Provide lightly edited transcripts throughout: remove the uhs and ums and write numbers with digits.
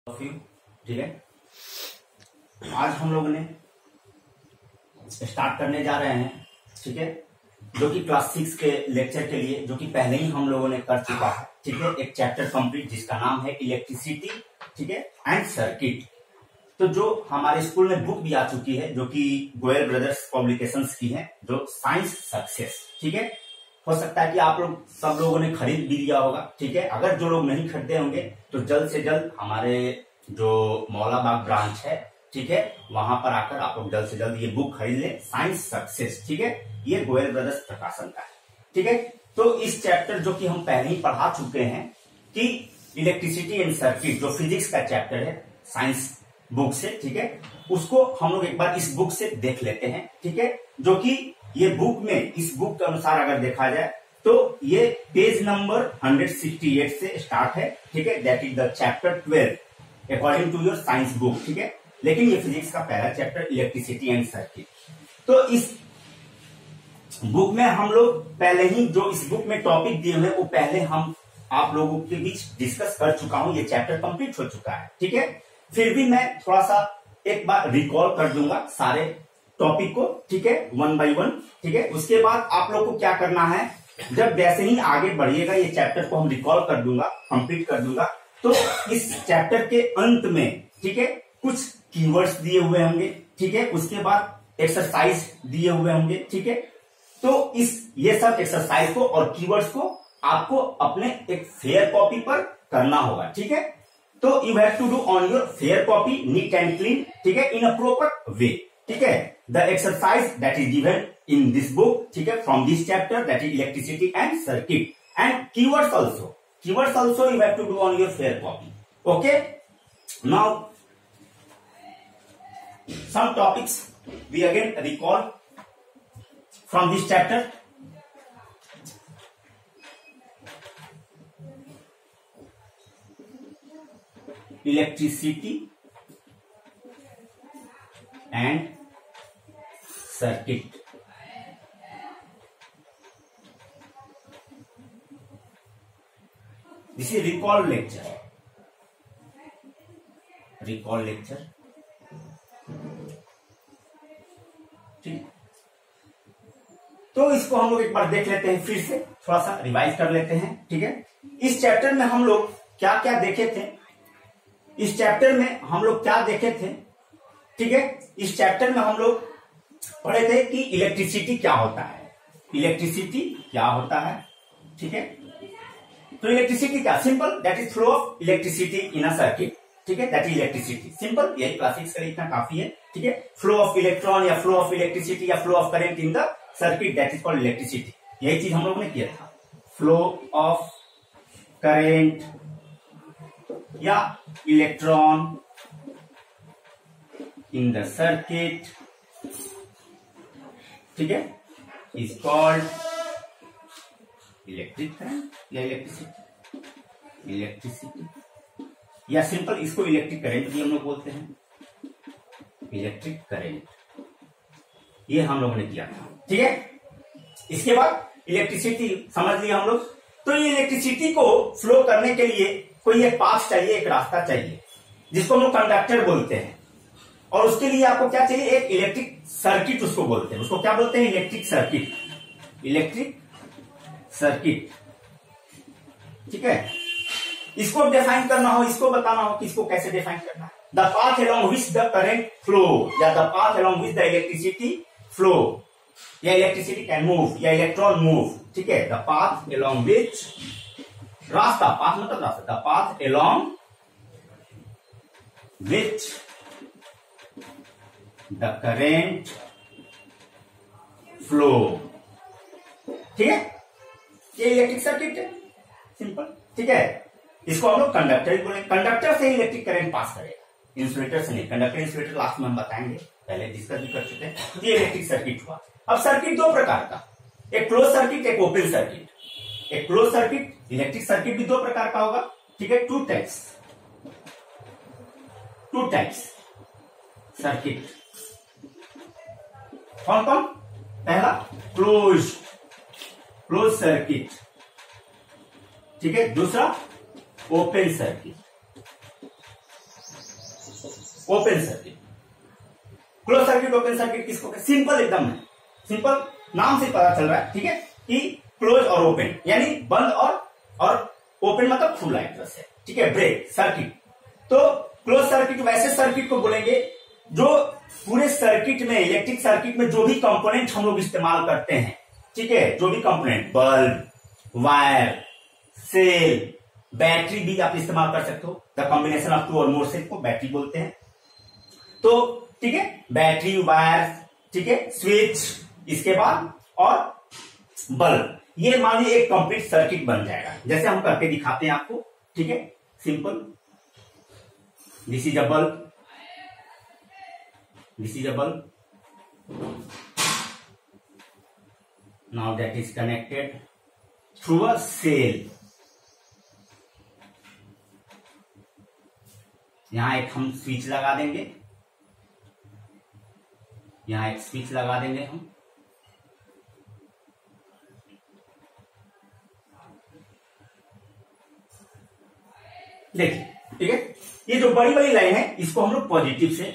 ठीक है, आज हम लोग ने स्टार्ट करने जा रहे हैं, ठीक है, जो कि क्लास 6 के लेक्चर के लिए, जो कि पहले ही हम लोगों ने कर चुका है, ठीक है, एक चैप्टर कंप्लीट जिसका नाम है इलेक्ट्रिसिटी, ठीक है, एंड सर्किट। तो जो हमारे स्कूल में बुक भी आ चुकी है, जो कि गोयल ब्रदर्स पब्लिकेशंस की है, जो साइंस सक्सेस, ठीक है, हो सकता है कि आप लोग सब लोगों ने खरीद भी लिया होगा, ठीक है। अगर जो लोग नहीं खरीदे होंगे तो जल्द से जल्द हमारे जो मौलाबाग ब्रांच है, ठीक है, वहां पर आकर आप लोग जल्द से जल्द ये बुक खरीद लें, साइंस सक्सेस, ठीक है, ये गोयल ब्रदर्स प्रकाशन का है, ठीक है। तो इस चैप्टर जो कि हम पहले ही पढ़ा चुके हैं कि इलेक्ट्रिसिटी एंड सर्किट, जो फिजिक्स का चैप्टर है साइंस बुक से, ठीक है, उसको हम लोग एक बार इस बुक से देख लेते हैं, ठीक है, जो कि ये बुक में, इस बुक के अनुसार अगर देखा जाए तो ये पेज नंबर 168 से स्टार्ट है, ठीक है, that is the chapter 12 according to your science book, ठीक है। लेकिन ये फिजिक्स का पहला चैप्टर इलेक्ट्रिसिटी एंड सर्किट। तो इस बुक में हम लोग पहले ही जो इस बुक में टॉपिक दिए हुए वो पहले हम आप लोगों के बीच डिस्कस कर चुका हूं, ये चैप्टर कंप्लीट हो चुका है, ठीक है। फिर भी मैं थोड़ा सा एक बार रिकॉल कर दूंगा सारे टॉपिक को, ठीक है, वन बाय वन, ठीक है। उसके बाद आप लोग को क्या करना है, जब जैसे ही आगे बढ़िएगा ये चैप्टर को हम रिकॉल कर दूंगा, कंप्लीट कर दूंगा, तो इस चैप्टर के अंत में, ठीक है, कुछ कीवर्ड्स दिए हुए होंगे, ठीक है, उसके बाद एक्सरसाइज दिए हुए होंगे, ठीक है। तो ये सब एक्सरसाइज को और कीवर्ड्स को आपको अपने एक फेयर कॉपी पर करना होगा, ठीक है। तो you have to do on your fair copy, neat and clean, ठीक है, इन अ प्रॉपर वे, ठीक है। The exercise that is given in this book, ठीक है, from this chapter, that is electricity and circuit, and keywords also you have to do on your fair copy, okay. Now some topics we again recall from this chapter. Electricity and circuit. This is recall lecture. ठीक, तो इसको हम लोग एक बार देख लेते हैं, फिर से थोड़ा सा रिवाइज कर लेते हैं, ठीक है। इस चैप्टर में हम लोग क्या क्या देखे थे, इस चैप्टर में हम लोग क्या देखे थे, ठीक है। इस चैप्टर में हम लोग पढ़े थे कि इलेक्ट्रिसिटी क्या होता है, ठीक है। तो इलेक्ट्रिसिटी क्या, simple, that is flow of electricity in a circuit, ठीक है, दैट इज इलेक्ट्रिसिटी, सिंपल, यही क्लासिक्स का इतना काफी है, ठीक है। फ्लो ऑफ इलेक्ट्रॉन या फ्लो ऑफ इलेक्ट्रिसिटी या flow of current in the circuit, that is called electricity, यही चीज हम लोग ने किया था। फ्लो ऑफ करंट या इलेक्ट्रॉन इन द सर्किट, ठीक है, इज कॉल्ड इलेक्ट्रिक करंट या इलेक्ट्रिसिटी, या सिंपल इसको इलेक्ट्रिक करंट भी हम लोग बोलते हैं, इलेक्ट्रिक करंट, ये हम लोगों ने किया था, ठीक है। इसके बाद इलेक्ट्रिसिटी समझ लिया हम लोग। तो ये इलेक्ट्रिसिटी को फ्लो करने के लिए कोई एक पाथ चाहिए, एक रास्ता चाहिए, जिसको हम लोग कंडक्टर बोलते हैं, और उसके लिए आपको क्या चाहिए, एक इलेक्ट्रिक सर्किट उसको बोलते हैं। उसको क्या बोलते हैं, इलेक्ट्रिक सर्किट, ठीक है। इसको डिफाइन करना हो, इसको बताना हो कि इसको कैसे डिफाइन करना है। The path along which the current flow या the path along which the electricity flow या इलेक्ट्रिसिटी कैन मूव या इलेक्ट्रॉन मूव, ठीक है। द पाथ along which, रास्ता, पाथ मतलब रास्ता, the path along which the current flow, ठीक है, ये इलेक्ट्रिक सर्किट है, सिंपल, ठीक है। इसको हम लोग कंडक्टर ही बोलेंगे, कंडक्टर से इलेक्ट्रिक करंट पास करेगा, इंसुलेटर से नहीं। कंडक्टर इंसुलेटर लास्ट में हम बताएंगे, पहले डिस्कस भी कर चुके हैं। ये इलेक्ट्रिक सर्किट हुआ। अब सर्किट दो प्रकार का, एक क्लोज सर्किट, एक ओपन सर्किट। एक क्लोज सर्किट, इलेक्ट्रिक सर्किट भी दो प्रकार का होगा, ठीक है, टू टाइप्स सर्किट। कौन कौन, पहला क्लोज सर्किट, ठीक है, दूसरा open circuit. Open circuit. Close circuit open circuit किसको, सिंपल एकदम है, सिंपल नाम से पता चल रहा है, ठीक है, कि क्लोज और ओपन यानी बंद और ओपन मतलब खुला एक तरह से, ठीक है, ब्रेक सर्किट। तो क्लोज सर्किट वैसे सर्किट को बोलेंगे जो पूरे सर्किट में, इलेक्ट्रिक सर्किट में जो भी कंपोनेंट हम लोग इस्तेमाल करते हैं, ठीक है, जो भी component, bulb, wire, cell, battery भी आप इस्तेमाल कर सकते हो। द कॉम्बिनेशन ऑफ टू और मोर सेल को बैटरी बोलते हैं। तो ठीक है, बैटरी, वायर, ठीक है, स्विच, इसके बाद और बल्ब, ये मान लीजिए एक कंप्लीट सर्किट बन जाएगा। जैसे हम करके दिखाते हैं आपको, ठीक है, simple. This is a bulb, this is a bulb, now that is connected through a cell. यहां एक हम स्विच लगा देंगे, यहां एक स्विच लगा देंगे हम, देखिए, ठीक है। ये जो बड़ी बड़ी लाइन है इसको हम लोग पॉजिटिव से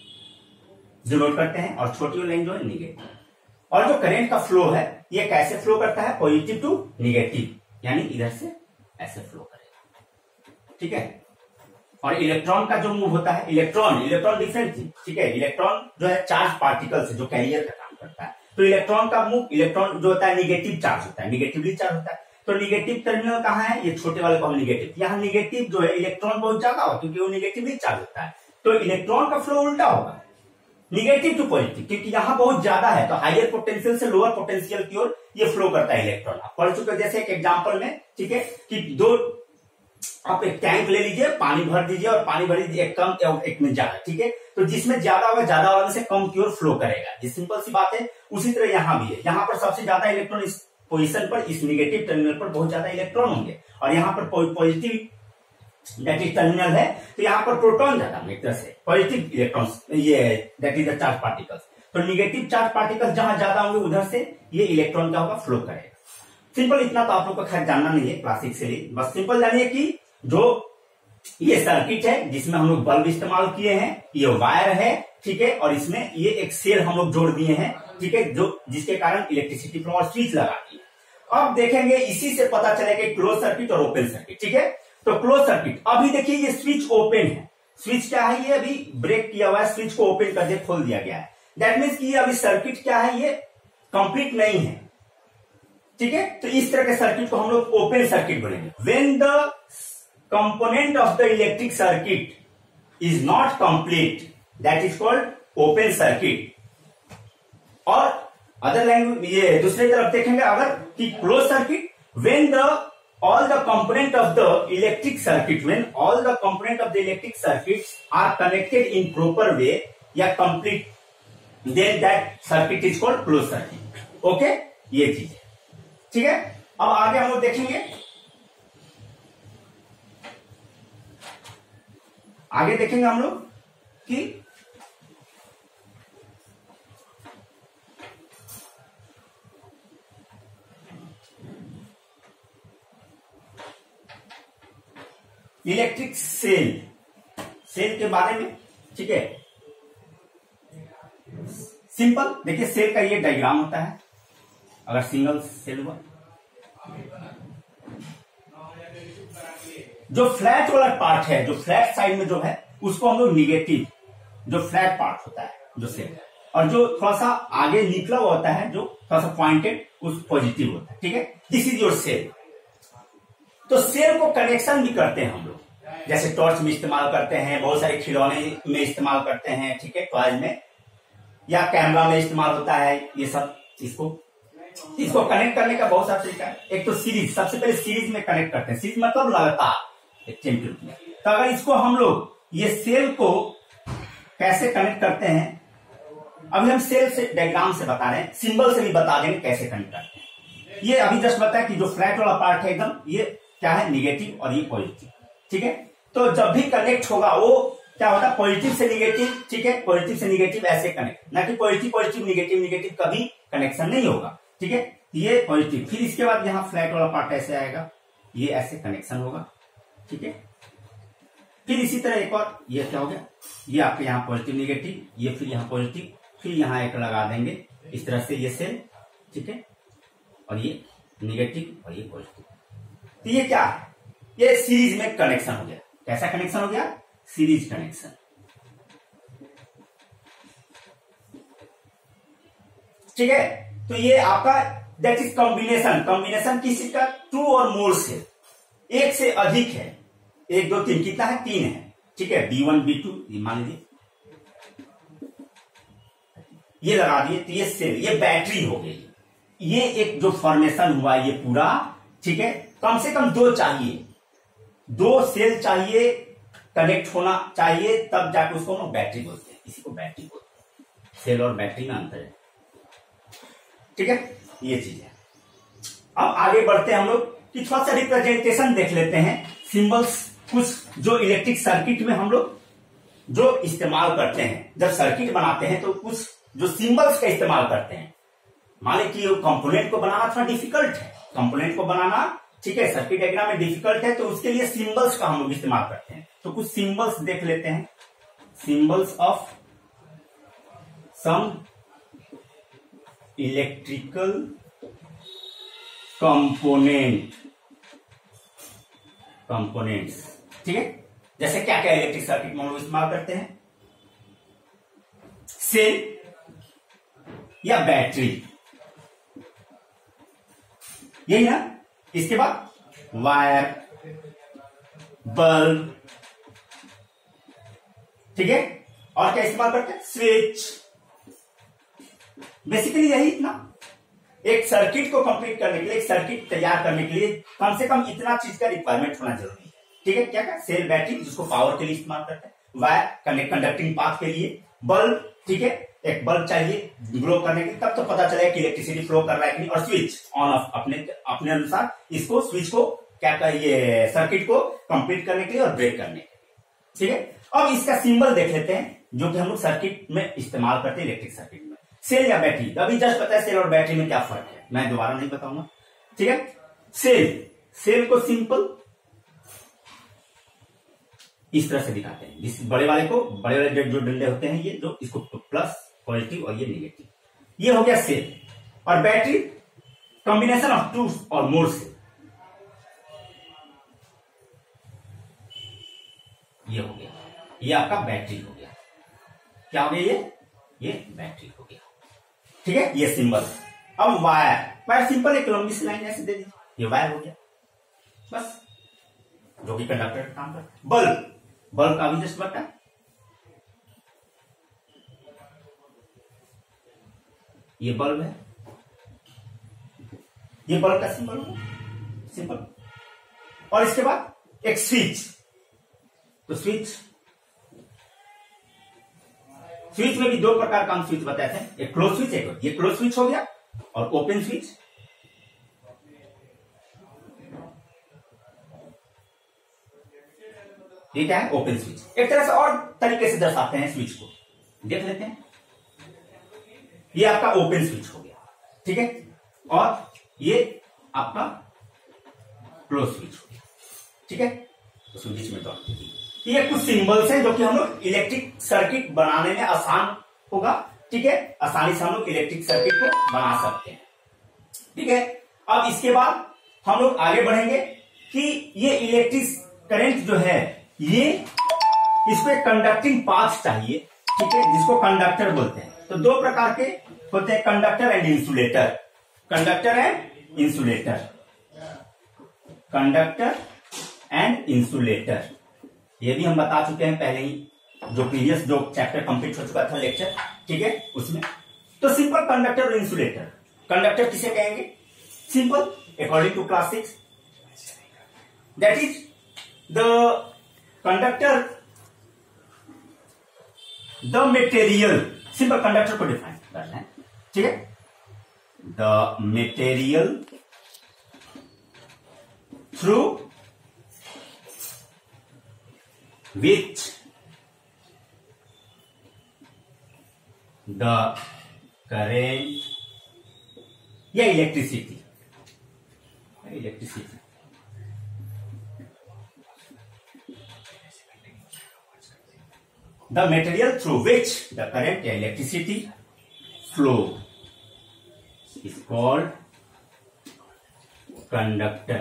डिनोट करते हैं और छोटी लाइन जो है निगेटिव। और जो करंट का फ्लो है ये कैसे फ्लो करता है, पॉजिटिव टू निगेटिव, यानी इधर से ऐसे फ्लो करेगा, ठीक है। और इलेक्ट्रॉन का जो मूव होता है, इलेक्ट्रॉन डिफरेंट चीज, ठीक है। इलेक्ट्रॉन जो है चार्ज पार्टिकल से जो कैरियर का काम करता है, तो इलेक्ट्रॉन का मूव, इलेक्ट्रॉन जो होता है निगेटिव चार्ज होता है, निगेटिवली चार्ज होता है। तो निगेटिव टर्मिनल कहाँ है, ये छोटे वाले को हम निगेटिव, यहाँ निगेटिव जो है इलेक्ट्रॉन बहुत ज्यादा हो क्योंकि वो निगेटिवली चार्ज होता है, तो इलेक्ट्रॉन का फ्लो उल्टा होगा, निगेटिव टू पॉजिटिव, क्योंकि यहाँ बहुत ज्यादा है तो हायर पोटेंशियल से लोअर पोटेंशियल की ओर ये फ्लो करता है इलेक्ट्रॉन। आप पढ़ चुके, जैसे एक एग्जांपल में, ठीक है, कि दो, आप एक टैंक ले लीजिए, पानी भर दीजिए और पानी भर दीजिए, एक कम और एक में ज्यादा, ठीक है। तो जिसमें ज्यादा होगा, ज्यादा वाले से कम की ओर फ्लो करेगा, ये सिंपल सी बात है। उसी तरह यहाँ भी है, यहाँ पर सबसे ज्यादा इलेक्ट्रॉन इस पोजीशन पर, इस निगेटिव टर्मिनल पर बहुत ज्यादा इलेक्ट्रॉन होंगे, और यहाँ पर पॉजिटिव दैट इज टर्मिनल है, तो यहाँ पर प्रोटॉन ज्यादा एक तरह से, पॉजिटिव इलेक्ट्रॉन्स, ये that is the charge particles. तो निगेटिव चार्ज पार्टिकल्स जहां ज्यादा होंगे उधर से ये इलेक्ट्रॉन क्या होगा, फ्लो करेगा। सिंपल, इतना तो आप लोग को खैर जानना नहीं है क्लासिक से, बस सिंपल जानिए कि जो ये सर्किट है जिसमें हम लोग बल्ब इस्तेमाल किए हैं, ये वायर है, ठीक है, और इसमें ये एक सेल हम लोग जोड़ दिए हैं, ठीक है, जो जिसके कारण इलेक्ट्रिसिटी फ्लो और स्विच लगा दी है। अब देखेंगे, इसी से पता चलेगा क्लोज सर्किट और ओपन सर्किट, ठीक है। तो क्लोज सर्किट, अभी देखिए ये स्विच ओपन है, स्विच क्या है, ये अभी ब्रेक किया हुआ है, स्विच को ओपन कर दिया, खोल दिया गया है, दैट मीन्स कि ये अभी सर्किट क्या है, ये कंप्लीट नहीं है, ठीक है। तो इस तरह के सर्किट को हम लोग ओपन सर्किट बोलेंगे। When the component of the electric circuit is not complete, that is called open circuit. और अदर लैंग्वेज, ये दूसरी तरफ देखेंगे अगर, कि close circuit, when the all the component of the electric circuit, when all the component of the electric circuits are connected in proper way या complete, then that circuit is called closed circuit. Okay, ये चीज है, ठीक है। अब आगे हम लोग देखेंगे, आगे देखेंगे हम लोग कि इलेक्ट्रिक सेल के बारे में, ठीक है। सिंपल देखिए, सेल का ये डायग्राम होता है, अगर सिंगल सेल हुआ, जो फ्लैट वाला पार्ट है, जो फ्लैट साइड में जो है उसको हम लोग निगेटिव, जो फ्लैट पार्ट होता है जो सेल, और जो थोड़ा सा आगे निकला हुआ होता है, जो थोड़ा सा पॉइंटेड, उस पॉजिटिव होता है, ठीक है। This is your cell. तो सेल को कनेक्शन भी करते हैं हम लोग, जैसे टॉर्च में इस्तेमाल करते हैं, बहुत सारे खिलौने में इस्तेमाल करते हैं, ठीक है, टॉयज में, या कैमरा में इस्तेमाल होता है, ये सब। इसको कनेक्ट करने का बहुत सारा तरीका है। एक तो सीरीज, सबसे पहले सीरीज में कनेक्ट करते हैं, सीरीज मतलब लगातार एक चेन के रूप में। तो अगर इसको हम लोग, ये सेल को कैसे कनेक्ट करते हैं, अभी हम सेल से डायग्राम से बता रहे हैं, सिंबल से भी बता देंगे कैसे कनेक्ट करते हैं। ये अभी जस्ट बताया कि जो फ्लैट वाला पार्ट है एकदम, ये क्या है, निगेटिव और ये पॉजिटिव, ठीक है। तो जब भी कनेक्ट होगा वो क्या होता है, पॉजिटिव से निगेटिव, ठीक है, पॉजिटिव से निगेटिव ऐसे कनेक्ट, ना कि पॉजिटिव पॉजिटिव निगेटिव निगेटिव, कभी कनेक्शन नहीं होगा, ठीक है। ये पॉजिटिव, फिर इसके बाद यहाँ फ्लैट वाला पार्ट ऐसे आएगा, ये ऐसे कनेक्शन होगा, ठीक है। फिर इसी तरह एक और, ये क्या हो गया, ये आपके यहाँ पॉजिटिव निगेटिव, ये फिर यहाँ पॉजिटिव, फिर यहाँ एक लगा देंगे इस तरह से ये सेल, ठीक है, और ये निगेटिव और ये पॉजिटिव। तो ये क्या है, ये सीरीज में कनेक्शन हो गया। कैसा कनेक्शन हो गया, सीरीज कनेक्शन। ठीक है, तो ये आपका दैट इज कॉम्बिनेशन। कॉम्बिनेशन किसी का, टू और मोर से, एक से अधिक है, 1 2 3, कितना है, 3 है, ठीक है, B1 B2 ये मान लीजिए, ये लगा दिए, तो ये सेल, ये बैटरी हो गई। ये एक जो फॉर्मेशन हुआ ये पूरा, ठीक है, कम से कम 2 चाहिए, 2 सेल चाहिए, कनेक्ट होना चाहिए, तब जाके उसको हम बैटरी बोलते हैं, इसी को बैटरी बोलते हैं। सेल और बैटरी में अंतर है, ठीक है, ये चीज है। अब आगे बढ़ते हैं हम लोग कि थोड़ा सा रिप्रेजेंटेशन देख लेते हैं, सिंबल्स कुछ जो इलेक्ट्रिक सर्किट में हम लोग जो इस्तेमाल करते हैं, जब सर्किट बनाते हैं तो कुछ जो सिंबल्स का इस्तेमाल करते हैं। मान लीजिए कि कंपोनेंट को बनाना थोड़ा डिफिकल्ट है, कंपोनेंट को बनाना, ठीक है, सर्किट डायग्राम में डिफिकल्ट है, तो उसके लिए सिंबल्स का हम लोग इस्तेमाल करते हैं। तो कुछ सिंबल्स देख लेते हैं, symbols of some electrical components, ठीक है। जैसे क्या क्या इलेक्ट्रिक सर्किट में हम लोग इस्तेमाल करते हैं, सेल या बैटरी, यही ना। इसके बाद वायर, बल्ब, ठीक है, और क्या इस्तेमाल करते हैं, स्विच। बेसिकली यही इतना, एक सर्किट को कंप्लीट करने के लिए, एक सर्किट तैयार करने के लिए कम से कम इतना चीज का रिक्वायरमेंट होना जरूरी है, ठीक है। क्या क्या, सेल, बैटरी जिसको पावर के लिए इस्तेमाल करते हैं, वायर कंडक्टिंग पाथ के लिए, बल्ब, ठीक है, एक बल्ब चाहिए ग्लो करने के लिए, तब तो पता चलेगा कि इलेक्ट्रिसिटी फ्लो कर रहा है कि नहीं, और स्विच ऑन ऑफ अपने अनुसार इसको, स्विच को क्या कर, ये सर्किट को कंप्लीट करने के लिए और ब्रेक करने के लिए, ठीक है। अब इसका सिंबल देख लेते हैं जो कि हम लोग सर्किट में इस्तेमाल करते हैं, इलेक्ट्रिक सर्किट में। सेल या बैटरी, अभी जस्ट पता है सेल और बैटरी में क्या फर्क है, मैं दोबारा नहीं बताऊंगा, ठीक है। सेल को सिंपल इस तरह से दिखाते हैं, इस बड़े वाले को, बड़े वाले जो डंडे होते हैं ये, जो इसको प्लस पॉजिटिव और ये निगेटिव, ये हो गया सेल। और बैटरी कॉम्बिनेशन ऑफ 2 और मोर से, ये हो गया, ये आपका बैटरी हो गया। क्या हो गया, ये बैटरी हो गया, ठीक है, ये सिंबल। अब वायर सिंपल एक लंबी सी लाइन ऐसे दे दीजिए, ये वायर हो गया बस, जो कि कंडक्टर का काम करता है। बल्ब का भी जस्ट बता, ये बल्ब है, ये बल्ब का सिंबल होगा, सिंपल। और इसके बाद एक स्विच, तो स्विच में भी 2 प्रकार का हम स्विच बताते हैं, एक क्लोज स्विच, एक ये क्लोज स्विच हो गया, और ओपन स्विच, ये क्या है, ओपन स्विच। एक तरह से और तरीके से दर्शाते हैं स्विच को, देख लेते हैं। ये आपका ओपन स्विच हो गया, ठीक है, और ये आपका क्लोज स्विच हो गया, ठीक है। तो बीच में तो ये कुछ सिंबल्स हैं जो कि हम लोग इलेक्ट्रिक सर्किट बनाने में आसान होगा, ठीक है, आसानी से हम लोग इलेक्ट्रिक सर्किट को बना सकते हैं, ठीक है। अब इसके बाद हम लोग आगे बढ़ेंगे कि ये इलेक्ट्रिक करंट जो है, ये इसको एक कंडक्टिंग पाथ चाहिए, ठीक है, जिसको कंडक्टर बोलते हैं। तो 2 प्रकार के होते हैं, conductor and insulator, conductor and insulator, conductor and insulator, ये भी हम बता चुके हैं पहले ही, जो प्रीवियस जो चैप्टर कंप्लीट हो चुका था लेक्चर, ठीक है, उसमें। तो सिंपल कंडक्टर और इंसुलेटर, कंडक्टर किसे कहेंगे, simple according to class 6, that is the conductor, the material, simple conductor को डिफाइन करना है, ठीक है, the material through which the current या electricity the material through which the current electricity flow is called conductor.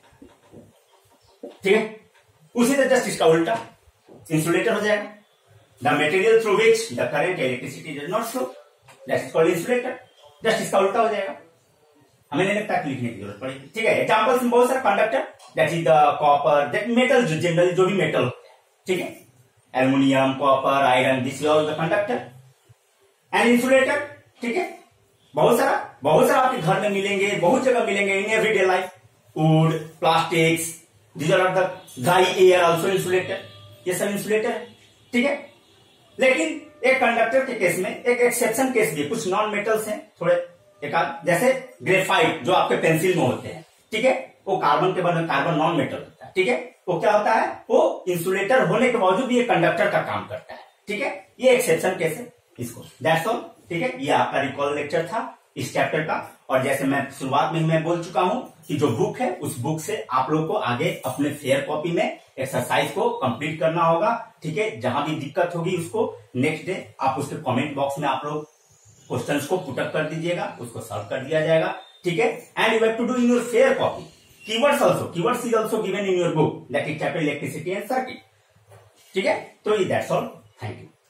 ठीक है, उसी तरह जस्ट इसका उल्टा इंसुलेटर हो जाएगा। The material through which the current electricity does not flow that is called insulator. Just इसका उल्टा हो जाएगा, हमें नहीं लगता लिखने की जरूरत पड़ेगी। ठीक है, एग्जाम्पल्स में बहुत सारे conductor that is the copper, that metal, जो जनरली जो भी मेटल होते हैं, ठीक है, aluminium, copper, iron, this is all the conductor. And insulator, ठीक है, बहुत सारा आपके घर में मिलेंगे, बहुत जगह मिलेंगे in everyday life. Wood, plastics, these are the dry air also insulator, ये सब इंसुलेटर है। ठीक है, लेकिन एक कंडक्टर के केस में एक एक्सेप्शन केस भी, कुछ नॉन मेटल्स हैं थोड़े एक जैसे ग्रेफाइट जो आपके पेंसिल में होते हैं, ठीक है, वो कार्बन के बने, कार्बन नॉन मेटल होता है। ठीक है, वो क्या होता है, वो इंसुलेटर होने के बावजूद भी ये कंडक्टर का काम करता है। ठीक है, ये एक्सेप्शन केस है इसको, दैट्स ऑल। ठीक है, ये आपका रिकॉल लेक्चर था इस चैप्टर का। और जैसे मैं शुरुआत में मैं बोल चुका हूं कि जो बुक है उस बुक से आप लोग को आगे अपने फेयर कॉपी में एक्सरसाइज को कंप्लीट करना होगा। ठीक है, जहां भी दिक्कत होगी उसको नेक्स्ट डे आप उसके कमेंट बॉक्स में आप लोग क्वेश्चंस को पुटअप कर दीजिएगा, उसको सॉल्व कर दिया जाएगा। ठीक है, and you have to do in your fair copy keywords also, keywords is also given in your book that is chapter electricity and circuit. ठीक है, तो ये दैट्स ऑल, थैंक यू।